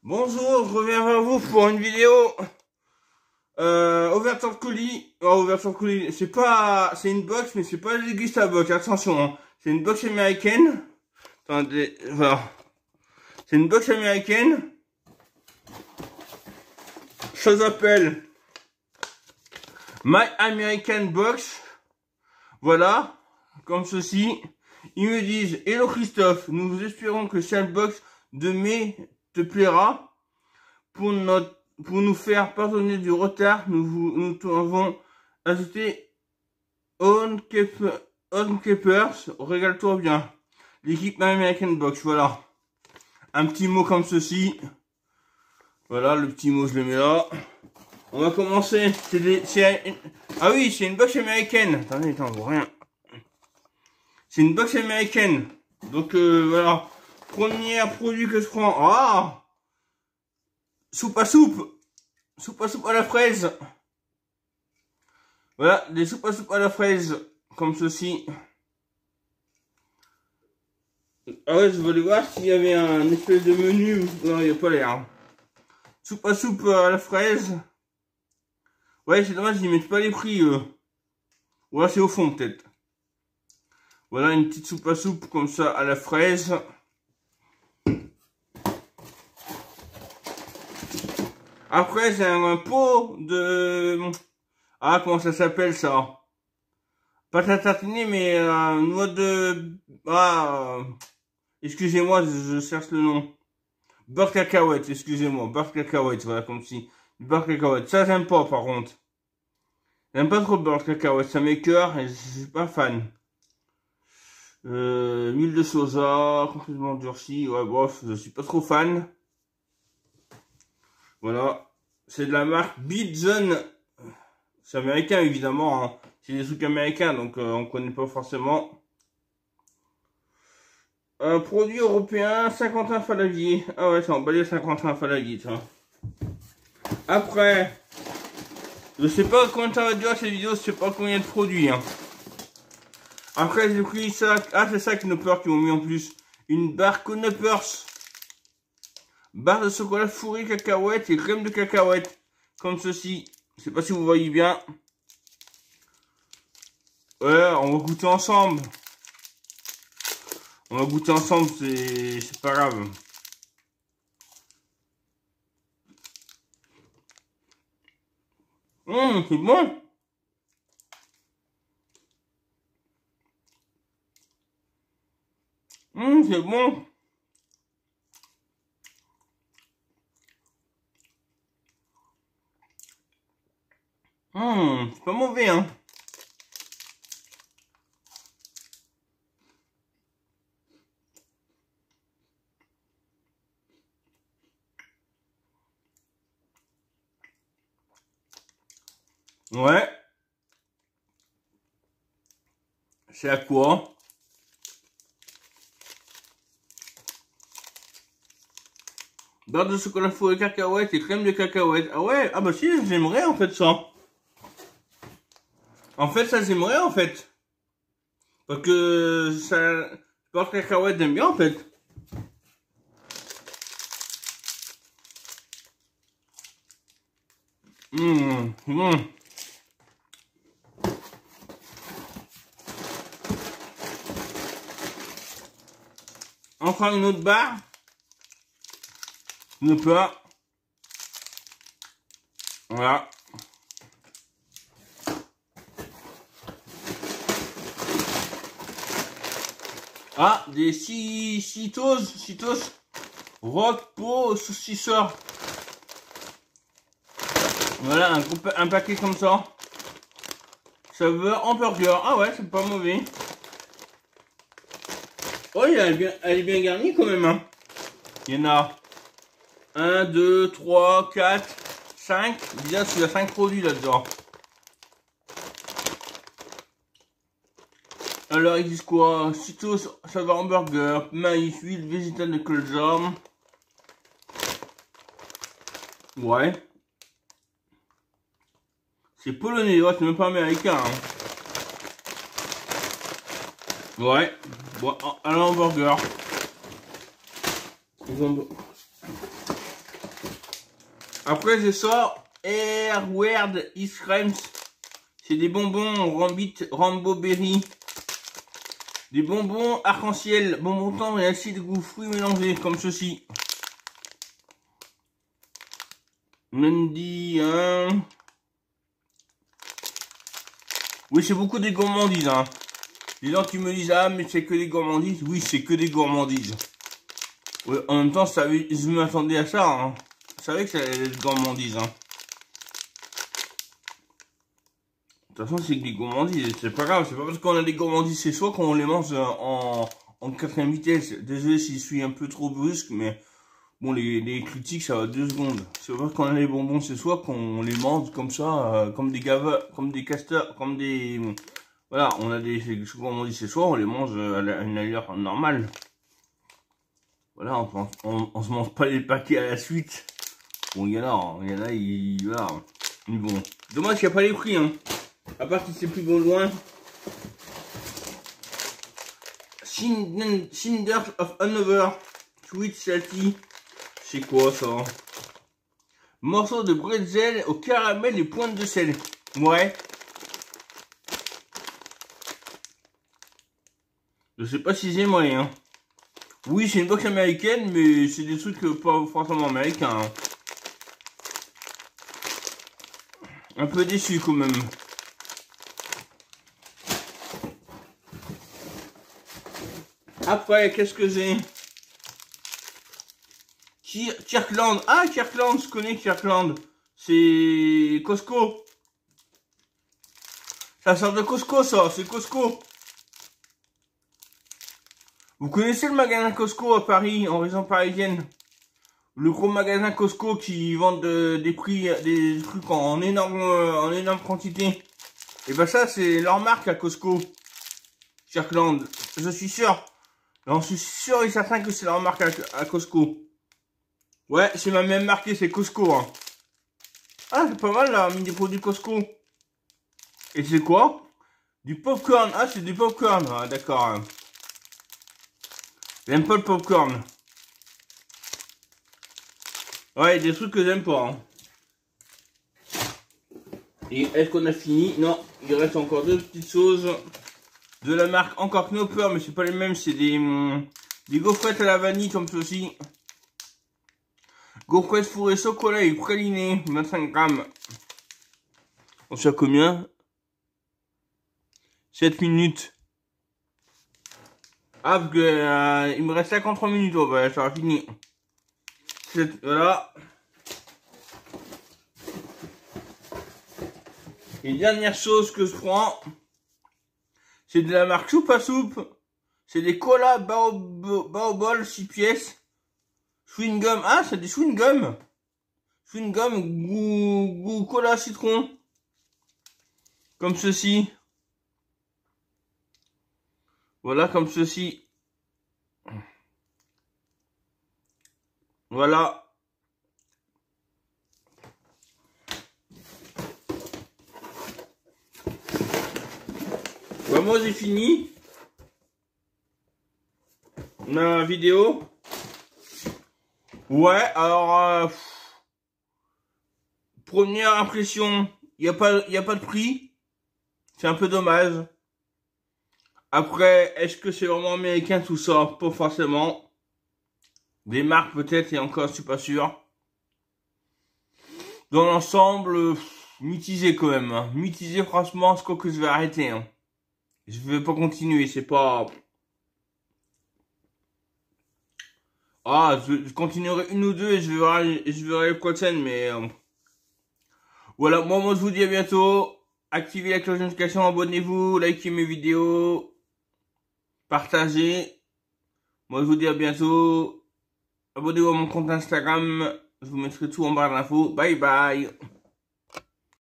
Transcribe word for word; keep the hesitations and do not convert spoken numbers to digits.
Bonjour, je reviens vers vous pour une vidéo euh, ouverture de colis. Oh, ouverture de colis, c'est pas, c'est une box, mais c'est pas le Gusta box. Attention, hein. C'est une box américaine. Attendez, voilà. C'est une box américaine. Ça s'appelle My American Box. Voilà, comme ceci. Ils me disent: Hello Christophe, nous vous espérons que cette box de mai te plaira. Pour notre, pour nous faire pardonner du retard, nous vous, nous avons ajouté On Keepers. Régale-toi bien. L'équipe American Box, voilà. Un petit mot comme ceci. Voilà, le petit mot, je le mets là. On va commencer. C'est des, c'est, ah oui, c'est une box américaine. Attendez, attends, on voit rien. C'est une box américaine. Donc, euh, voilà. Premier produit que je prends. Ah! Soupe à soupe. Soupe à soupe à la fraise. Voilà, des soupes à soupe à la fraise. Comme ceci. Ah ouais, je voulais voir s'il y avait un espèce de menu. Non, il n'y a pas l'air. Soupe à soupe à la fraise. Ouais, c'est dommage, ils mettent pas les prix, eux. Ou là, c'est au fond, peut-être. Voilà, une petite soupe à soupe comme ça à la fraise. Après, c'est un, un pot de... Ah, comment ça s'appelle, ça? Pas à tartiner, mais euh, noix de... Ah, euh... excusez-moi, je, je cherche le nom. Beurre cacahuète, excusez-moi. Beurre cacahuète, voilà, comme si. Beurre cacahuète. Ça, j'aime pas, par contre. J'aime pas trop le beurre cacahuète. Ça m'écoeure et je suis pas fan. Euh, huile de soja, complètement durcie. Ouais, bof, je suis pas trop fan. Voilà. C'est de la marque Bidzon. C'est américain, évidemment. Hein. C'est des trucs américains, donc euh, on connaît pas forcément. Un produit européen, cinquante et un Falagui. Ah ouais, c'est emballé cinquante et un Falagui, ça. Après, je sais pas combien ça va durer cette vidéo, je sais pas combien de produits. Hein. Après, j'ai pris ça. Ah, c'est ça Knoppers qui m'ont mis en plus. Une barre Knoppers. Barre de chocolat fourré cacahuète et crème de cacahuète. Comme ceci. Je sais pas si vous voyez bien. Ouais, on va goûter ensemble. On va goûter ensemble, c'est c'est pas grave. Hum, c'est bon. Hum, c'est bon. Hum, c'est pas mauvais, hein. Ouais. C'est à quoi? Barre de chocolat fourré cacahuète et crème de cacahuète. Ah ouais, ah bah si, j'aimerais en fait ça. En fait, ça j'aimerais en fait. Parce que ça... Barre de cacahuète, j'aime bien en fait. Hum, bon. Encore une autre barre. Ne pas. Voilà. Ah, des Cheetos, Cheetos, rock pot saucisseur. Voilà, un, un paquet comme ça. Saveur hamburger. Ah ouais, c'est pas mauvais. Oh, elle est bien, elle est bien garnie quand même. Hein. Il y en a un, deux, trois, quatre, cinq. Déjà, il y a cinq produits là-dedans. Alors, ils disent quoi? Cheetos, saveur hamburger, maïs, huile végétale de colza. Ouais. C'est polonais, ouais, c'est même pas américain. Hein. Ouais. Bon, un hamburger. Ils ont... Après, je sors Air Weird Ice Creams. C'est des bonbons Rambit Rambo Berry. Des bonbons arc-en-ciel, bonbons tendres et acide goût fruits mélangés, comme ceci. Lundi, hein. Oui, c'est beaucoup des gourmandises, hein. Les gens qui me disent, ah, mais c'est que des gourmandises. Oui, c'est que des gourmandises. Ouais, en même temps, ça, je m'attendais à ça, hein. Je savais que ça allait être gourmandise, hein. De toute façon, c'est que des gourmandises, c'est pas grave, c'est pas parce qu'on a des gourmandises chez soi qu'on les mange en, en quatrième vitesse. Désolé si je suis un peu trop brusque, mais bon, les, les critiques, ça va deux secondes. C'est pas parce qu'on a des bonbons chez soi qu'on les mange comme ça, euh, comme des gaveurs, comme des castors, comme des... Voilà, on a des, des gourmandises chez soi, on les mange à, la, à une allure normale. Voilà, on, on, on se mange pas les paquets à la suite. Bon, il y en a, il y en a, il... Voilà. Mais bon, dommage qu'il n'y a pas les prix, hein. À part si c'est plus bon loin. Cinders of Hanover. Sweet Salty. C'est quoi ça? Morceaux de bretzel au caramel et pointe de sel. Ouais. Je sais pas si j'ai moyen. Hein. Oui, c'est une box américaine, mais c'est des trucs pas forcément américains. Hein. Un peu déçu quand même. Après, qu'est-ce que j'ai? Kirkland. Ah, Kirkland, je connais Kirkland. C'est Costco. Ça sort de Costco, ça. C'est Costco. Vous connaissez le magasin Costco à Paris, en région parisienne? Le gros magasin Costco qui vend de, des prix, des trucs en énorme, en énorme quantité. Et ben ça, c'est leur marque à Costco. Kirkland. Je suis sûr. J'en suis sûr et certain que c'est leur marque à, à Costco. Ouais, c'est ma même marqué, c'est Costco. Hein. Ah, c'est pas mal là, mis des produits Costco. Et c'est quoi? Du popcorn. Ah, c'est du popcorn. Ah, d'accord. Hein. J'aime pas le popcorn. Ouais, des trucs que j'aime pas. Hein. Et est-ce qu'on a fini? Non, il reste encore deux petites choses. De la marque encore Knopper, mais c'est pas les mêmes, c'est des, hum, des gaufrettes à la vanille comme ceci. Gaufrettes fourrées chocolat et praliné, vingt-cinq grammes. On sait à combien? sept minutes. Ah, parce que, euh, il me reste cinquante-trois minutes, oh, bah, ça va finir. Voilà. Et dernière chose que je prends. C'est de la marque Soupe à Soupe. C'est des cola Baobol six pièces. Chewing gum. Ah, c'est des chewing gum. Chewing gum goût, goût cola citron. Comme ceci. Voilà, comme ceci. Voilà. Bah, moi j'ai fini ma vidéo. Ouais, alors euh, première impression, il n'y a pas, il y a pas de prix. C'est un peu dommage. Après, est-ce que c'est vraiment américain tout ça? Pas forcément. Des marques peut-être, et encore je suis pas sûr. Dans l'ensemble, mitigé quand même. Hein. Mitigé, franchement, je crois que je vais arrêter. Hein. Je vais pas continuer, c'est pas... Ah, je, je continuerai une ou deux et je verrai, je verrai les prochaines, mais... Euh... Voilà, moi, moi, je vous dis à bientôt. Activez la cloche de notification, abonnez-vous, likez mes vidéos, partagez. Moi, je vous dis à bientôt. Abonnez-vous à mon compte Instagram, je vous mettrai tout en barre d'infos. Bye bye.